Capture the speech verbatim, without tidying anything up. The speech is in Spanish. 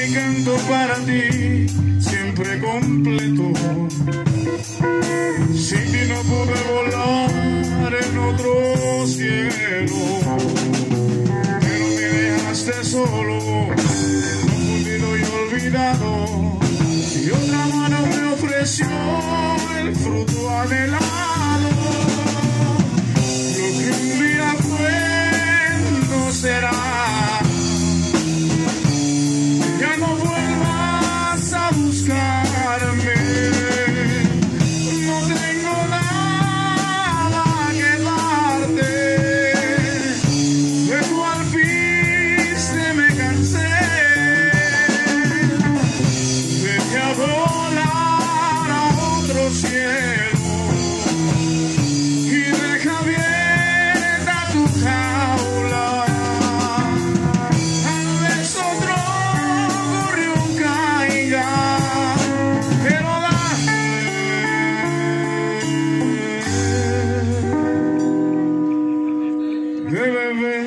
mi canto para ti, siempre completo. Sin ti no pude volar en otro cielo, pero me dejaste solo, confundido y olvidado, y otra mano me ofreció el fruto anhelado. Lo que un día fue no será. Ya no vuelvas a buscarme, no tengo nada que darte. De tu alpiste me cansé, vete a volar a otro cielo y deja abierta tu jaula. Tal vez otro gorrión caiga, pero dame de beber.